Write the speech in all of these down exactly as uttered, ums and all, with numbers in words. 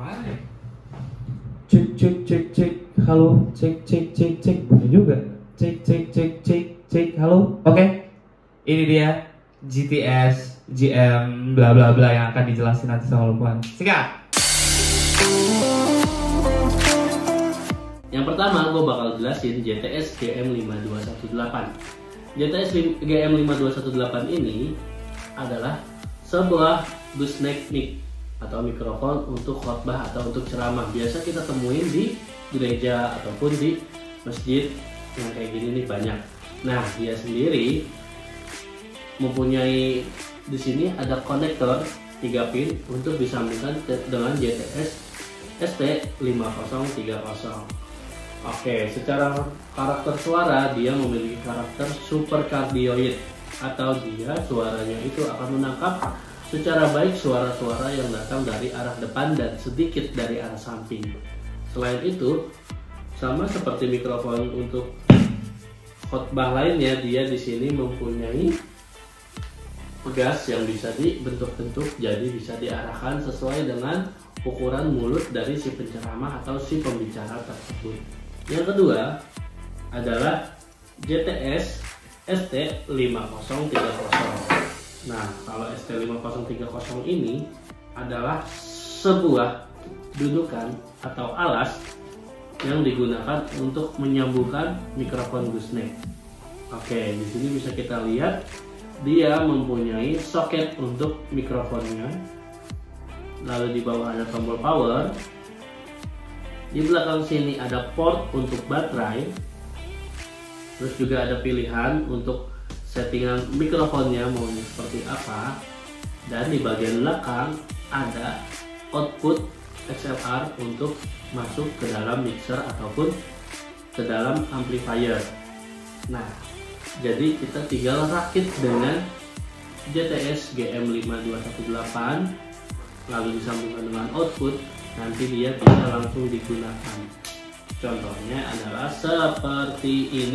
Mana ya? Cek cek cek cek halo, cek cek cek cek bunyi juga. Cek cek cek cek cek halo. Oke, ini dia G T S G M bla bla bla yang akan dijelasin nanti sama Lukman. Sikat. Yang pertama gue bakal jelasin J T S G M lima dua satu delapan. J T S G M lima dua satu delapan ini adalah sebuah gooseneck mic atau mikrofon untuk khotbah atau untuk ceramah. Biasa kita temuin di gereja ataupun di masjid yang kayak gini nih banyak. Nah, dia sendiri mempunyai di sini ada konektor tiga pin untuk disambungkan dengan J T S S T lima nol tiga nol. Oke, secara karakter suara dia memiliki karakter super cardioid atau dia suaranya itu akan menangkap secara baik suara-suara yang datang dari arah depan dan sedikit dari arah samping. Selain itu, sama seperti mikrofon untuk khotbah lainnya, dia di sini mempunyai pegas yang bisa dibentuk-bentuk, jadi bisa diarahkan sesuai dengan ukuran mulut dari si penceramah atau si pembicara tersebut. Yang kedua adalah J T S S T lima nol tiga nol. Nah, kalau S T lima nol tiga nol ini adalah sebuah dudukan atau alas yang digunakan untuk menyambungkan mikrofon gooseneck. Oke, di sini bisa kita lihat dia mempunyai soket untuk mikrofonnya. Lalu di bawah ada tombol power. Di belakang sini ada port untuk baterai. Terus juga ada pilihan untuk settingan mikrofonnya maunya seperti apa. Dan di bagian belakang ada output X L R untuk masuk ke dalam mixer ataupun ke dalam amplifier. Nah, jadi kita tinggal rakit dengan J T S G M lima dua satu delapan lalu disambungkan dengan output, nanti dia bisa langsung digunakan. Contohnya adalah seperti ini.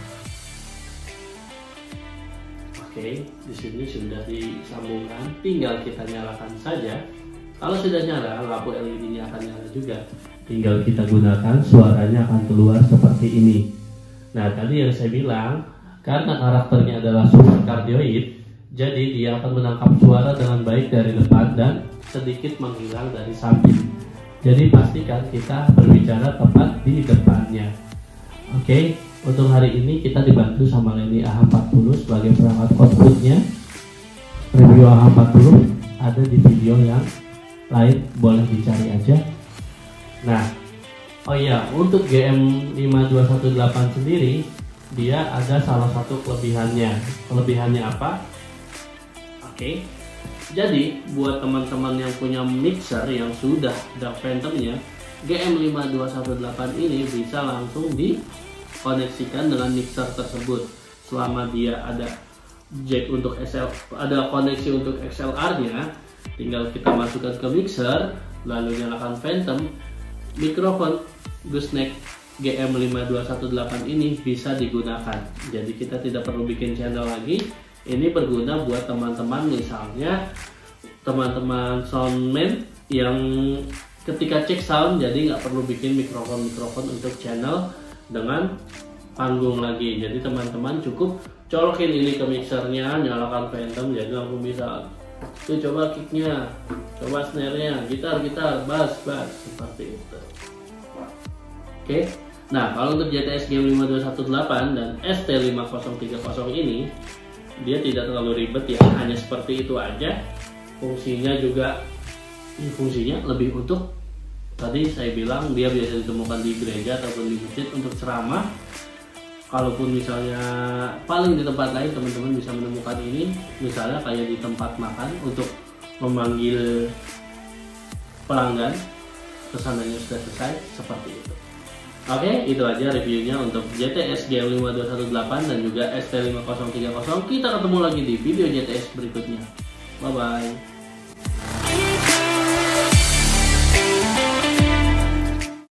Oke, di sini sudah disambungkan, tinggal kita nyalakan saja. Kalau sudah nyala, lampu L E D-nya akan nyala juga. Tinggal kita gunakan, suaranya akan keluar seperti ini. Nah, tadi yang saya bilang, karena karakternya adalah super cardioid, jadi dia akan menangkap suara dengan baik dari depan dan sedikit menghilang dari samping. Jadi pastikan kita berbicara tepat di depannya. Oke, untuk hari ini kita dibantu sama Lenny A H empat puluh sebagai perangkat outputnya. Review A H empat puluh ada di video yang lain, boleh dicari aja. Nah, oh iya, untuk G M lima dua satu delapan sendiri dia ada salah satu kelebihannya. Kelebihannya apa? Oke, jadi buat teman-teman yang punya mixer yang sudah ada phantomnya, G M lima dua satu delapan ini bisa langsung dikoneksikan dengan mixer tersebut. Selama dia ada jack untuk X L, ada koneksi untuk X L R-nya, tinggal kita masukkan ke mixer, lalu nyalakan phantom, mikrofon gooseneck G M lima dua satu delapan ini bisa digunakan. Jadi kita tidak perlu bikin channel lagi. Ini berguna buat teman-teman, misalnya teman-teman soundman yang ketika cek sound, jadi nggak perlu bikin mikrofon-mikrofon untuk channel dengan panggung lagi. Jadi teman-teman cukup colokin ini ke mixernya, nyalakan phantom, jadi langsung bisa. Tuh, coba kicknya, coba snare-nya, gitar, gitar, bass, bass, seperti itu. Oke, nah kalau untuk J T S G M lima dua satu delapan dan S T lima nol tiga nol ini, dia tidak terlalu ribet ya, hanya seperti itu aja. Fungsinya juga, fungsinya lebih untuk, tadi saya bilang dia biasa ditemukan di gereja ataupun di masjid untuk ceramah. Kalaupun misalnya paling di tempat lain teman-teman bisa menemukan ini, misalnya kayak di tempat makan untuk memanggil pelanggan, pesanannya sudah selesai, seperti itu. Oke, itu aja reviewnya untuk J T S G M lima dua satu delapan dan juga S T lima nol tiga nol. Kita ketemu lagi di video J T S berikutnya. Bye bye.